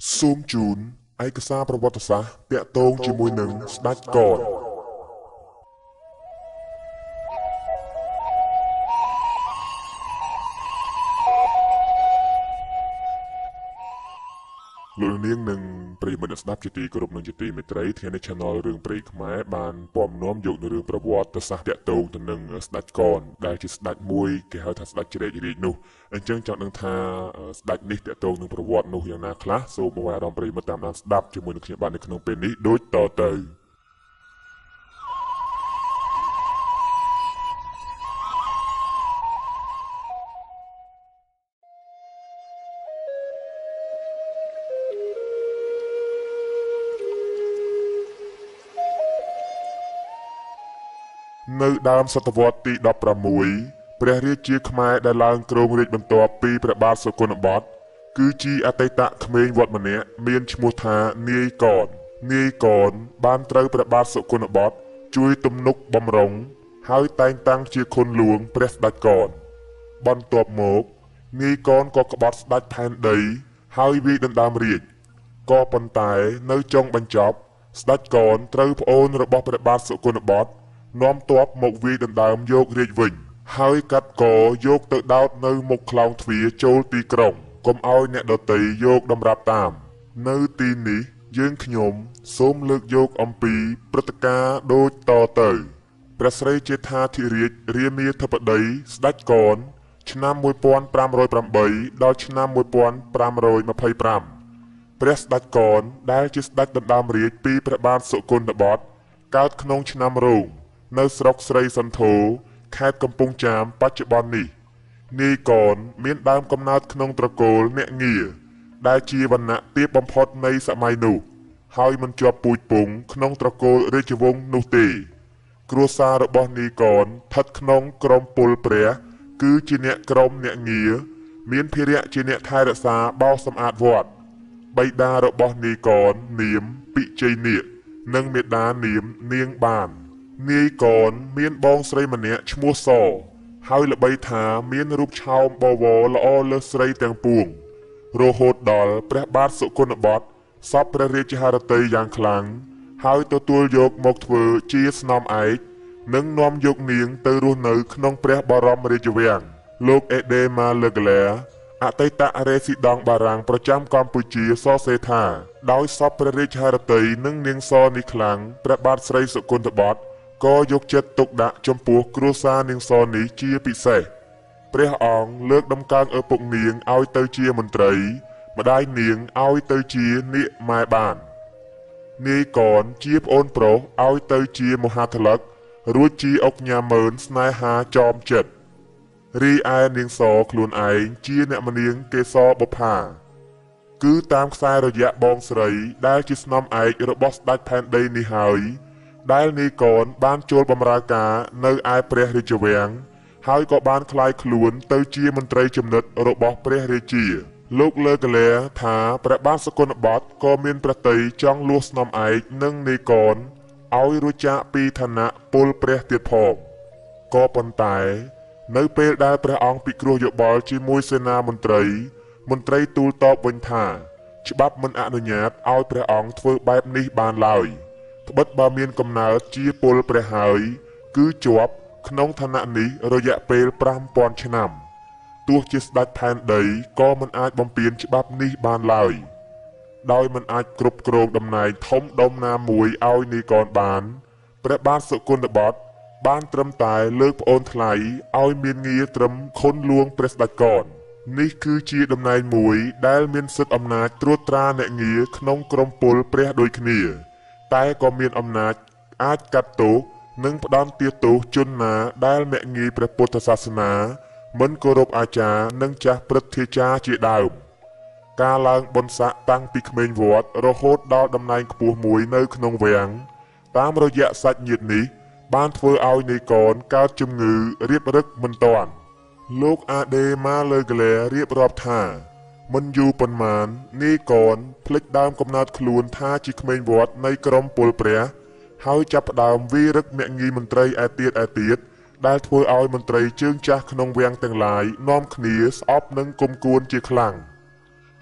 សូមជូនឯកសារប្រវត្តិសាស្ត្រតាក់ទងជាមួយនឹងស្ដេចកនលោកនាងនិងប្រិយមិត្តស្ដាប់ជាទីគោរពនិងជាទីមេត្រីថ្ងៃនេះ Channel រឿងព្រេងខ្មែរបានពំនាំយកនៅរឿងប្រវត្តិសាស្ត្រតាក់ទងទៅនឹងស្ដេចកនដែលជាស្ដេចមួយគេហៅថាស្ដេចជ្រែករាជនោះអញ្ចឹងចង់ដឹងថាស្ដេចនេះតាក់ទងនឹងប្រវត្តិនោះយ៉ាងណាខ្លះសូមបងប្អូនអារម្មណ៍ប្រិយមិត្តតាមដានស្ដាប់ជាមួយនឹងខ្ញុំបាទនៅក្នុងពេលនេះដូចតទៅនៅដើមសតវត្សទី16ព្រះរាជាខ្មែរដែលឡើងគ្រងរាជបន្ទាប់ពីព្រះបាទសុគន្ធបុត្រគឺជាអតីតក្មេងវត្តម្នាក់មានឈ្មោះថានាយកនបានត្រូវព្រះបាទសុគន្ធបុត្រជួយទំនុកបំរុងហើយតែងតាំងជាខុនលួងព្រះស្ដេចកនបន្ទាប់មកនាយកនក៏ក្បត់ស្ដេចផែនដីហើយវាយដណ្ដើមរាជក៏ប៉ុន្តែនៅចុងបញ្ចប់ស្ដេចកនត្រូវប្អូនរបស់ព្រះបាទសុគន្ធបុត្រនាំទ័ពមកវាយដណ្ដើមយករាជវិញហើយកាត់កយកទៅដោតនៅមុខខ្លោងទ្វារចូលទីក្រុងកុំឲ្យអ្នកដទៃយកតម្រាប់តាមនៅទីនេះយើងខ្ញុំសូមលើកយកអំពីព្រឹត្តិការណ៍ដូចតទៅព្រះស្រីជេដ្ឋាធិរាជរាមាធិបតីស្ដេចកនឆ្នាំ1508ដល់ឆ្នាំ1525ព្រះស្ដេចកនដែលជាស្ដេចដណ្ដើមរាជពីព្រះបាទសុគន្ធបុត្រកើតក្នុងឆ្នាំរោងនៅស្រុកស្រីសន្ធរខេត្តកំពង់ចាមបច្ចុប្បន្ននេះនាយកនមានដើមកំណើតក្នុងត្រកូលអ្នកងារដែលជាវណ្ណៈទាបបំផុតនៃសម័យនោះហើយមិនជាប់ពូជពង្សក្នុងត្រកូលរាជវង្សនោះទេគ្រួសាររបស់នាយកនស្ថិតក្នុងក្រុមពលព្រះគឺជាអ្នកក្រុមអ្នកងារមានភារៈជាអ្នកថែរក្សាបោសសម្អាតវត្តបិតារបស់នាយកននាមពិជ័យនាគនិងមាតានាមនាងបាននាយកនមានបងស្រីម្នាក់ឈ្មោះសហើយល្បីថាមានរូបឆោមបវរល្អលើសស្រីទាំងពួងរហូតដល់ព្រះបាទសុគន្ធបុត្រសពព្រះរាជហឫទ័យយ៉ាងខ្លាំងហើយទទួលយកមកធ្វើជាស្នំឯកនិងនាំយកនាងទៅរស់នៅក្នុងព្រះបរមរាជវាំងលោកអេដេម៉ាលើកលែអតីតរេស៊ីដង់បារាំងប្រចាំកម្ពុជាសរសេរថាដោយសពព្រះរាជហឫទ័យនិងនាងសនេះខ្លាំងព្រះបាទស្រីសុគន្ធបុត្រក៏យកចិត្តទុកដាក់ចំពោះគ្រួសារនាងសនេះជាពិសេសព្រះអង្គលើកដំកើងឪពុកនាងឲ្យទៅជាមន្ត្រីម្ដាយនាងឲ្យទៅជានាគម៉ែបាននាយកនជាប្អូនប្រុសឲ្យទៅជាមហាថលិករួចជាអុកញ៉ាមើនស្នេហាចោមចិត្តរីឯនាងសខ្លួនឯងជាអ្នកម្នាងកេសរបុប្ផាគឺតាមខ្សែរយៈបងស្រីដែលជាស្នំឯករបស់ស្ដេចផែនដីនេះហើយដែលនាយកនបានចូលបម្រើការនៅឯព្រះរាជវាំងហើយក៏បានក្លាយខ្លួនទៅជាមន្ត្រីចំណិតរបស់ព្រះរាជាលោកលើកលែថាព្រះបាទសុគន្ធបុត្រក៏មានប្រតិយចង់លួសស្នំឯកនិងនាយកនឲ្យរួចចាកពីឋានៈពលព្រះទៀតផងក៏ប៉ុន្តែនៅពេលដែលព្រះអង្គពិគ្រោះយោបល់ជាមួយសេនាមន្ត្រីទូលតបវិញថាច្បាប់មិនអនុញ្ញាតឲ្យព្រះអង្គធ្វើបែបនេះបានឡើយត្បិតបើមានកំណើតជាពលព្រះហើយគឺជាប់ក្នុងឋានៈនេះរយៈពេល 5000 ឆ្នាំទោះជាស្ដេចផែនដីក៏មិនអាចបំពានច្បាប់នេះបានឡើយដោយមិនអាចគ្រប់គ្រងតំណែងធំដុំណាមួយឲ្យនាយកនបានព្រះបាទសុគន្ធបុត្របានត្រឹមតែលើកប្អូនថ្លៃឲ្យមានងារត្រឹមខុនលួងព្រះស្ដេចកននេះគឺជាតំណែងមួយដែលមានសិទ្ធិអំណាចត្រួតត្រាអ្នកងារក្នុងក្រុមពលព្រះដូចគ្នាតែក៏មានអំណាចអាចកាត់ទោសនិងផ្ដន្ទាទោសជនណាដែលមាក់ងាយព្រះពុទ្ធសាសនាមិនគោរពអាចារ្យនិងចាស់ព្រឹទ្ធាចារ្យជាដើមការឡើងបុណ្យស័ក្តិតាំងពីក្មេងវត្តរហូតដល់តំណែងខ្ពស់មួយនៅក្នុងវាំងតាមរយៈសាច់ញាតិនេះបានធ្វើឲ្យនាយកនកើតជំងឺរៀបរឹកមិនទាន់លោកអាដេម៉ាលើកលែរៀបរាប់ថាមិនយូរប៉ុន្មាននាយកនភ្លេចដើមកំណើតខ្លួនថាជាក្មេងវត្តនៃក្រុមពលព្រះហើយចាប់ផ្ដើមវាយរឹកមាក់ងាយមន្ត្រីឯទៀតដែលធ្វើឲ្យមន្ត្រីជើងចាស់ក្នុងវាំងទាំងឡាយនាំគ្នាស្អប់និងគុំគួនជាខ្លាំង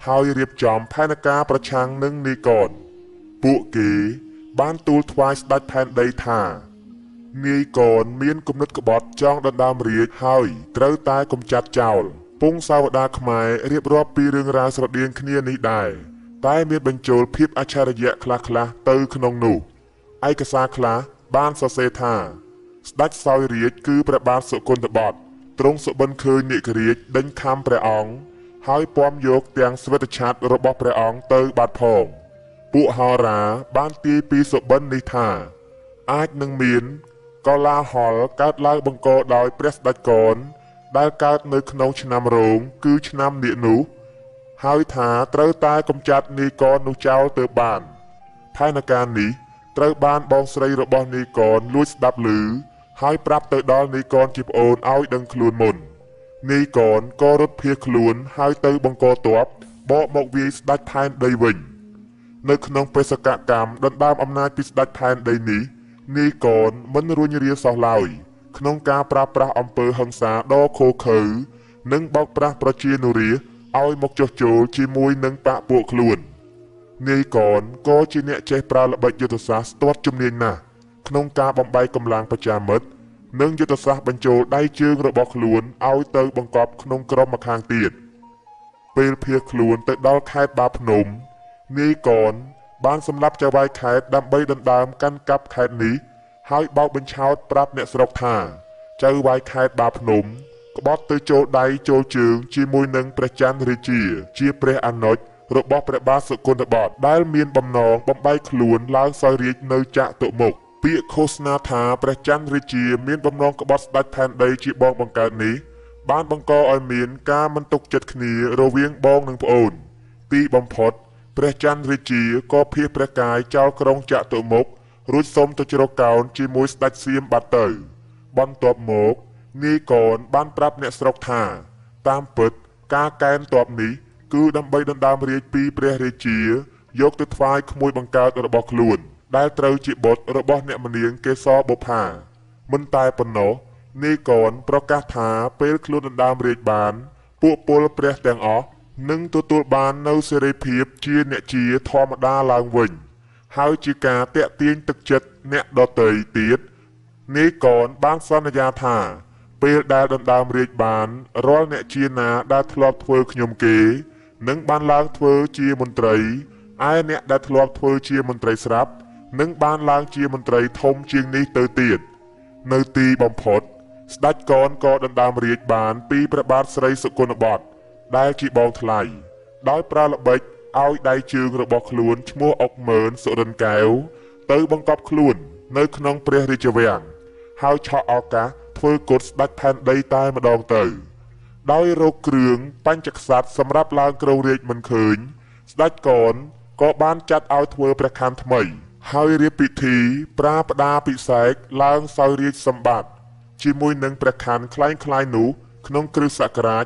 ហើយរៀបចំផែនការប្រឆាំងនឹងនីកនពួកគេបានទូលថ្វាយស្ដេចផែនដីថានាយកនមានគំនិតក្បត់ចង់ដណ្ដើមរាជហើយត្រូវតែកំចាត់ចោលពងសាវតាខ្មែររៀបរាប់ពីរឿងរ៉ាវស្រដៀងគ្នានេះដែរតែមានបញ្ចូលភាពអច្ឆរិយៈខ្លះៗទៅក្នុងនោះឯកសារខ្លះបានសរសេរថាស្ដេចសោយរាជគឺព្រះបាទសុគន្ធបុត្រទ្រង់សុបិនឃើញនាគរាជដេញខំព្រះអង្គហើយពំយកទាំងស្វេតឆ័ត្ររបស់ព្រះអង្គទៅបាត់ផងពួកហោរាបានទាយពីសុបិននេះថាអាចនឹងមានកលាហលកើតឡើងបង្កដោយព្រះស្ដេចកនដែលកើតនៅក្នុងឆ្នាំរោងគឺឆ្នាំនាគនោះហើយថាត្រូវតែកំចាត់នាយកននោះចោលទៅបានផែនការនេះត្រូវបានបងស្រីរបស់នាយកនលួចស្ដាប់ឮហើយប្រាប់ទៅដល់នាយកនជាប្អូនឲ្យដឹងខ្លួនមុននាយកនក៏រត់ភៀសខ្លួនហើយទៅបង្កទ័ពបកមកវាយស្ដេចផែនដីវិញនៅក្នុងបេសកកម្មដណ្ដើមអំណាចពីស្ដេចផែនដីនេះនាយកនមិនរួញរាសោះឡើយក្នុងការប្រើប្រាស់អំពើហិង្សាដ៏ឃោរឃៅនិងបោកប្រាស់ប្រជានុរាស្ត្រឲ្យមកចុះចូលជាមួយនឹងបកពួកខ្លួននាយកនក៏ជាអ្នកចេះប្រើល្បិចយុទ្ធសាស្ត្រស្ទាត់ជំនាញណាស់ក្នុងការបំបែកកម្លាំងប្រជាមិត្តនិងយុទ្ធសាស្ត្របញ្ចូលដៃជើងរបស់ខ្លួនឲ្យទៅបង្កប់ក្នុងក្រុមម្ខាងទៀតពេលភៀសខ្លួនទៅដល់ខេត្តបាភ្នំនាយកនបានសម្លាប់ចៅហ្វាយខេត្តដើម្បីដណ្ដើមកាន់កាប់ខេត្តនេះហើយបោកបញ្ឆោតប្រាប់អ្នកស្រុកថាចៅហ្វាយខេត្តបាភ្នំក្បត់ទៅចូលដៃចូលជើងជាមួយនឹងព្រះច័ន្ទរាជាព្រះអនុជរបស់ព្រះបាទសុគន្ធបុត្រដែលមានបំណងបំបែកខ្លួនឡើងសោយរាជនៅចតុមុខពាក្យឃោសនាថាព្រះច័ន្ទរាជាមានបំណងក្បត់ស្ដេចផែនដីជាបងបង្កើតនេះបានបង្កឲ្យមានការមិនទុកចិត្តគ្នារវាងបងនិងប្អូនទីបំផុតព្រះច័ន្ទរាជាក៏ភៀសព្រះកាយចោលក្រុងចតុមុខរួចសុំទៅជ្រកកោនជាមួយស្ដេចសៀមបាត់ទៅបន្ទាប់មកនាយកនបានប្រាប់អ្នកស្រុកថាតាមពិតការកេណ្ឌទ័ពនេះគឺដើម្បីដណ្ដើមរាជពីព្រះរាជាយកទៅថ្វាយក្មួយបង្កើតរបស់ខ្លួនដែលត្រូវជាបុត្ររបស់អ្នកម្នាងកេសរបុប្ផាមិនតែប៉ុណ្ណោះនាយកនប្រកាសថាពេលខ្លួនដណ្ដើមរាជបានពួកពលព្រះទាំងអស់នឹងទទួលបាននូវសេរីភាពជាអ្នកជាធម្មតាឡើងវិញហើយជាការតាក់ទាញទឹកចិត្តអ្នកដទៃទៀតនាយកនបានសន្យាថាពេលដែលដណ្ដើមរាជបានរាល់អ្នកជាណាដែលធ្លាប់ធ្វើខ្ញុំគេនឹងបានឡើងធ្វើជាមន្ត្រីឯអ្នកដែលធ្លាប់ធ្វើជាមន្ត្រីស្រាប់នឹងបានឡើងជាមន្ត្រីធំជាងនេះទៅទៀតនៅទីបំផុតស្ដេចកនក៏ដណ្ដើមរាជបានពីព្រះបាទស្រីសុគន្ធបុត្រដែលជាបងថ្លៃដោយប្រើល្បិចឲ្យដៃជើងរបស់ខ្លួនឈ្មោះអុកមើនសុរិនកែវទៅបង្កប់ខ្លួននៅក្នុងព្រះរាជវាំងហើយឆក់ឱកាសធ្វើគុតស្ដេចផែនដីតែម្ដងទៅដោយរកគ្រឿងបញ្ចក្សត្រសម្រាប់ឡើងគ្រងរាជមិនឃើញស្ដេចកនក៏បានចាត់ឲ្យធ្វើព្រះខ័នថ្មីហើយរៀបពិធីប្រាផ្ដាពិសេសឡើងសោយរាជសម្បត្តិជាមួយនឹងព្រះខ័នคล้ายៗនោះក្នុងគ្រិស្តសករាជ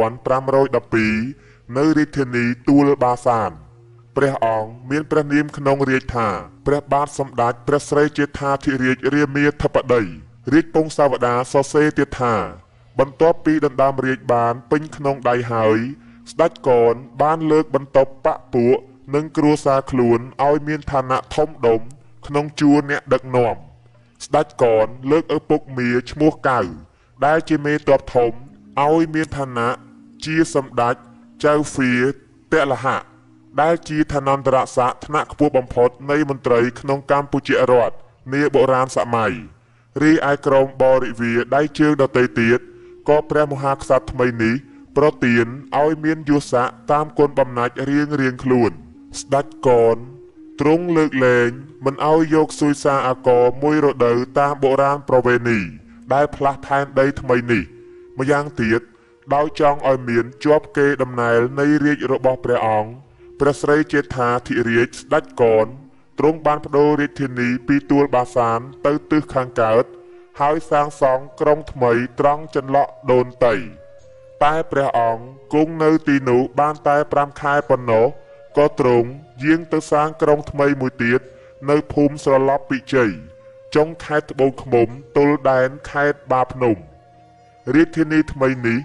1512នៅរាជធានីទួលបាសានព្រះអង្គមានព្រះនាមក្នុងរាជថាព្រះបាទសម្ដេចព្រះស្រីជេដ្ឋាធិរាជរាមាធិបតីរាជពង្សាវតាសរសេរទៀតថាបន្ទាប់ពីដណ្ដើមរាជបានពេញក្នុងដៃហើយស្ដេចកនបានលើកបន្ទប់បកពួកនិងគ្រួសារខ្លួនឲ្យមានឋានៈធំដុំក្នុងជួរអ្នកដឹកនាំស្ដេចកនលើកឪពុកមាឈ្មោះកៅដែលជាមេទ័ពធំឲ្យមានឋានៈជាសម្ដេចចៅហ្វាទលហៈដែលជាឋានន្តរស័ក្តិថ្នាក់ខ្ពស់បំផុតនៃមន្ត្រីក្នុងកម្ពុជារដ្ឋនាបុរាណសម័យរីឯក្រុមបរិវារដៃជើងដទៃទៀតក៏ព្រះមហាក្សត្រថ្មីនេះប្រទានឲ្យមានយស័ក្តិតាមគុណបំណាច់រៀងខ្លួនស្ដេចកនទ្រង់លើកលែងមិនឲ្យយកសុយសាអាករមួយរដូវតាមបុរាណប្រវេណីដែលផ្លាស់ផែនដីថ្មីនេះម្យ៉ាងទៀតដោយចង់ឲ្យមានជាប់កេរដំណែលនៃរាជរបស់ព្រះអង្គព្រះស្រីជេដ្ឋាធិរាជស្ដេចកនទ្រង់បានប្តូររាជធានីពីទួលបាសានទៅទិសខាងកើតហើយសាងសង់ក្រុងថ្មីត្រង់ចន្លោះដូនតីតែព្រះអង្គគង់នៅទីនោះបានតែ5ខែប៉ុណ្ណោះក៏ទ្រង់យាងទៅសាងក្រុងថ្មីមួយទៀតនៅភូមិស្រឡប់ពិជ័យចុងខេត្តត្បូងឃ្មុំទល់ដែនខេត្តបាភ្នំរាជធានីថ្មីនេះ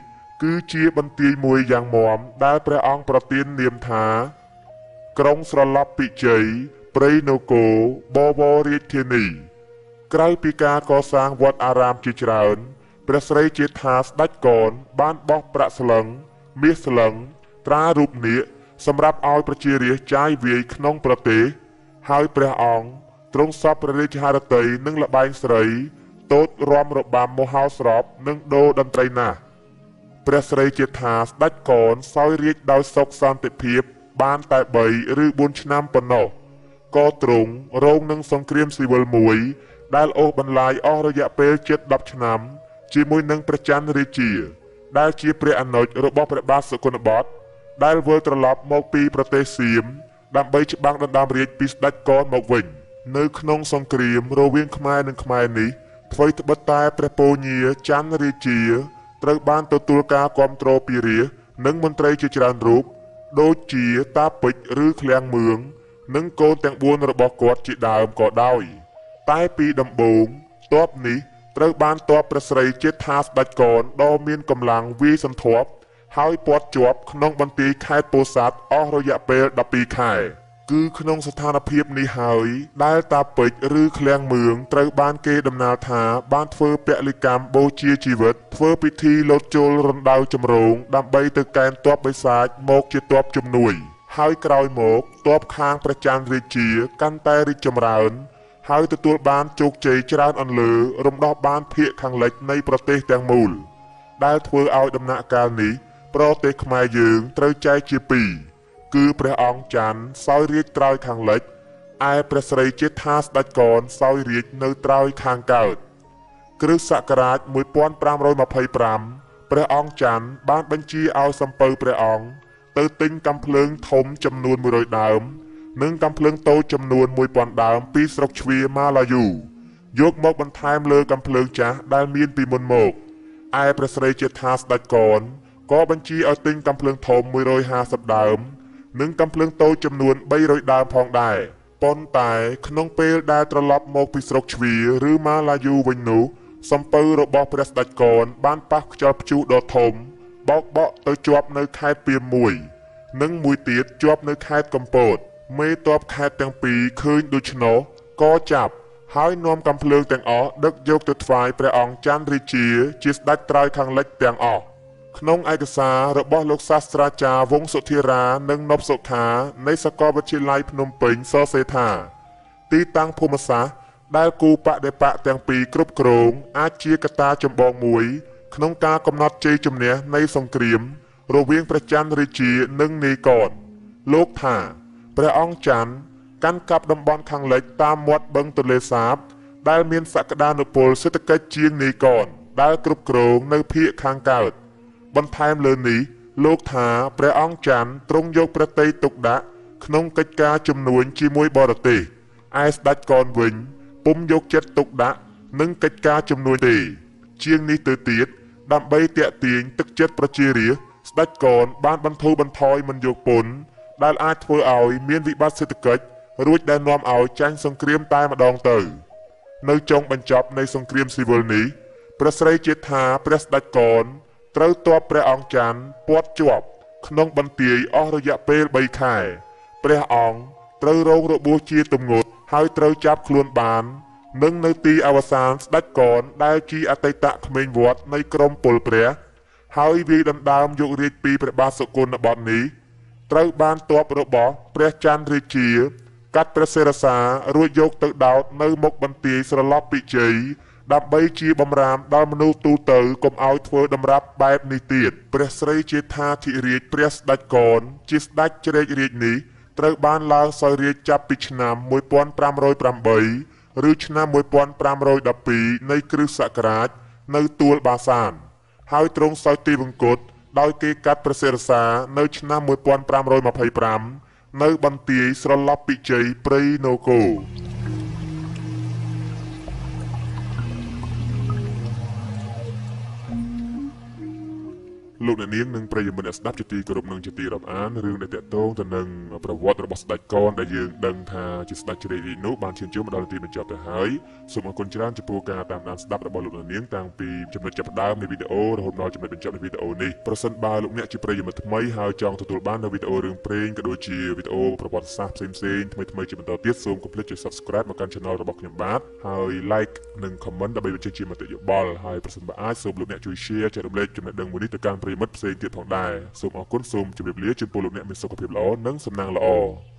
គឺជាបន្ទាយមួយយ៉ាងមាំដែលព្រះអង្គប្រទាននាមថាក្រុងស្រឡប់ពិជ័យព្រៃនគរបវររាជធានីក្រៅពីការកសាងវត្តអារាមជាច្រើនព្រះស្រីជាថាស្ដេចកនបានបោះប្រាក់ស្លឹងមាសស្លឹងត្រារូបនាគសម្រាប់ឲ្យប្រជារាស្ត្រចាយវាយក្នុងប្រទេសហើយព្រះអង្គទ្រង់សពព្រះរាជហឫទ័យនិងល្បែងស្រីតូតរាំរបាំមហោស្រពនិងដូរតន្ត្រីណាស់ព្រះស្រីជាថាស្ដេចកនសោយរាជដោយសុខសន្តិភាពបានតែ3 ឬ 4 ឆ្នាំប៉ុណ្ណោះក៏ទ្រង់រងនឹងសង្គ្រាមស៊ីវិលមួយដែលអូសបន្លាយអស់រយៈពេលជិត10 ឆ្នាំជាមួយនឹងព្រះច័ន្ទរាជាដែលជាព្រះអនុជរបស់ព្រះបាទសុគន្ធបុត្រដែលវិលត្រឡប់មកពីប្រទេសសៀមដើម្បីច្បាំងដណ្ដើមរាជពីស្ដេចកនមកវិញនៅក្នុងសង្គ្រាមរវាងខ្មែរនិងខ្មែរនេះអ្វីត្បិតតែព្រះពញាច័ន្ទរាជាត្រូវបានទទួលការគាំទ្រពីរាស្ត្រនិងមន្ត្រីជាច្រើនរូបដូចជាតាពេជ្រឬឃ្លាំងមឿងនិងកូនទាំង4របស់គាត់ជាដើមក៏ដោយតែពីដំបូងទ័ពនេះត្រូវបានទ័ពព្រះស្រីជាថាស្ដេចកនដ៏មានកម្លាំងវាយសន្ធាប់ហើយពាត់ជាប់ក្នុងបន្ទាយខេត្តពោធិ៍សាត់អស់រយៈពេល12 ខែគឺក្នុងស្ថានភាពនេះហើយដែលតាពេជ្រឬឃ្លាំងមឿងត្រូវបានគេដំណាលថាបានធ្វើពលិកម្មបូជាជីវិតធ្វើពិធីលោតជល់រណ្ដៅចម្រងដើម្បីទៅកេណ្ឌទ័ពបិសាចមកជាទ័ពជំនួយហើយក្រោយមកទ័ពខាងព្រះច័ន្ទរាជាកាន់តែរីកចម្រើនហើយទទួលបានជោគជ័យច្រើនអន្លើរំដោះបានភាគខាងលិចនៃប្រទេសទាំងមូលដែលធ្វើឲ្យដំណាក់កាលនេះប្រទេសខ្មែរយើងត្រូវចែកជាពីរគឺព្រះអង្គច័ន្ទសោយរាជត្រើយខាងលិចឯព្រះស្រីជាថាស្ដេចកនសោយរាជនៅត្រើយខាងកើតគ្រិស្តសករាជ1525ព្រះអង្គច័ន្ទបានបញ្ជាឲ្យសំពៅព្រះអង្គទៅទិញកាំភ្លើងធំចំនួន100 ដើមនិងកាំភ្លើងតូចចំនួន1000 ដើមពីស្រុកជ្វាម៉ាឡាយូយកមកបន្ថែមលើកាំភ្លើងចាស់ដែលមានពីមុនមកឯព្រះស្រីជាថាស្ដេចកនក៏បញ្ជាឲ្យទិញកាំភ្លើងធំ150 ដើមនិងកាំភ្លើងតូចចំនួន300 ដើមផងដែរប៉ុន្តែក្នុងពេលដែលត្រឡប់មកពីស្រុកជ្វាឬម៉ាឡាយូវិញនោះសំពៅរបស់ព្រះស្ដេចកនបានប៉ះខ្យល់ព្យុះដ៏ធំបោកបក់ទៅជាប់នៅខេត្តពាមមួយនិងមួយទៀតជាប់នៅខេត្តកំពតមេទ័ពខេត្តទាំងពីរឃើញដូច្នោះក៏ចាប់ហើយនាំកាំភ្លើងទាំងអស់ដឹកយកទៅថ្វាយព្រះអង្គច័ន្ទរាជាស្ដេចត្រើយខាងលិចទាំងអស់ក្នុងឯកសាររបស់លោកសាស្ត្រាចារ្យវង្សសុធិរានិងនប់សុខានៃសាកលវិទ្យាល័យភ្នំពេញសរសេរថាទីតាំងភូមិសាស្ត្រដែលគូបដិបកទាំងពីរគ្រប់គ្រងអាចជាកត្តាចម្បងមួយក្នុងការកំណត់ជ័យជំនះនៃសង្គ្រាមរវាងព្រះច័ន្ទរាជានិងនាយកនលោកថាព្រះអង្គច័ន្ទកាន់កាប់តំបន់ខាងលិចតាមមាត់បឹងទន្លេសាបដែលមានសក្តានុពលសេដ្ឋកិច្ចជាងនាយកនដែលគ្រប់គ្រងនៅភាគខាងកើតបន្ថែមលើនេះលោកថាព្រះអង្គច័ន្ទទ្រង់យកប្រតិយទុកដាក់ក្នុងកិច្ចការជំនួញជាមួយបរទេសឯស្ដេចកនវិញពុំយកចិត្តទុកដាក់នឹងកិច្ចការជំនួញទេជាងនេះទៅទៀតដើម្បីទាក់ទាញទឹកចិត្តប្រជារាស្ត្រស្ដេចកនបានបន្ធូរបន្ថយមិនយកពន្ធដែលអាចធ្វើឲ្យមានវិបត្តិសេដ្ឋកិច្ចរួចដែលនាំឲ្យចាញ់សង្គ្រាមតែម្ដងទៅនៅចុងបញ្ចប់នៃសង្គ្រាមស៊ីវិលនេះព្រះស្រីជាថាព្រះស្ដេចកនត្រូវទ័ពព្រះអង្គច័ន្ទពាត់ជាប់ក្នុងបន្ទាយអស់រយៈពេល3 ខែព្រះអង្គត្រូវរងរបួសជាទម្ងន់ហើយត្រូវចាប់ខ្លួនបាននិងនៅទីអវសានស្ដេចកនដែលជាអតីតក្មេងវត្តនៃក្រមពលព្រះហើយវាយដណ្ដើមយករាជពីព្រះបាទសុគន្ធបុត្រនេះត្រូវបានទ័ពរបស់ព្រះច័ន្ទរាជាកាត់ព្រះសិរសារួចយកទៅដោតនៅមុខបន្ទាយស្រឡប់ពិជ័យដើម្បីជាបំរាមដល់មនុស្សទូទៅកុំឲ្យធ្វើដំរាប់បែបនេះទៀតព្រះស្រីជាថាធិរាជព្រះស្ដេចកនជាស្ដេចជ្រែករាជនេះត្រូវបានឡើងសោយរាជចាប់ពីឆ្នាំ1508ឬឆ្នាំ1512នៃគ្រិស្តសករាជនៅទួលបាសានហើយទ្រង់សោយទីវង្គតដោយគេកាត់ព្រះសិរសានៅឆ្នាំ1525នៅបន្ទាយស្រឡប់ពិជ័យព្រៃនគរលោកអ្នកនាងនិងប្រិយមិត្តអ្នកស្ដាប់ជាទីគោរពនិងជាទីរាប់អានរឿងដែលតាក់ទងទៅនឹងប្រវត្តិរបស់ស្ដេចកនដែលយើងដឹងថាជាស្ដេចជ្រេករីកនោះបានឈានជើងមកដល់ទីបញ្ចប់ទៅហើយសូមអរគុណច្រើនចំពោះការតាមដានស្ដាប់របស់លោកអ្នកនាងតាំងពីចំណុចចាប់ផ្ដើមនៃវីដេអូរហូតដល់ចំណុចបញ្ចប់នៃវីដេអូនេះប្រសិនបើលោកអ្នកជាប្រិយមិត្តថ្មីហើយចង់ទទួលបាននូវវីដេអូរឿងព្រេងក៏ដូចជាវីដេអូប្រវត្តិសាស្ត្រផ្សេងៗថ្មីៗជាបន្តទៀតសូមកុំភ្លេចចុច Subscribe មកកាន់ Channel របស់ខ្ញុំបាទហើយ Like និង Comment ដើម្បីបញ្ចេញជាមតិយោបល់ហើយប្រសិនបើអាចសូមលោកអ្នកជួយ Share ចែករំលែកចំណេះដឹងមួយនេះទៅកាន់ប្រិយមិត្តផ្សេងទៀតផងដែរសូមអរគុណសូមជម្រាបលាចំពោះលោកអ្នកមានសុខភាពល្អនិងសំណាងល្អ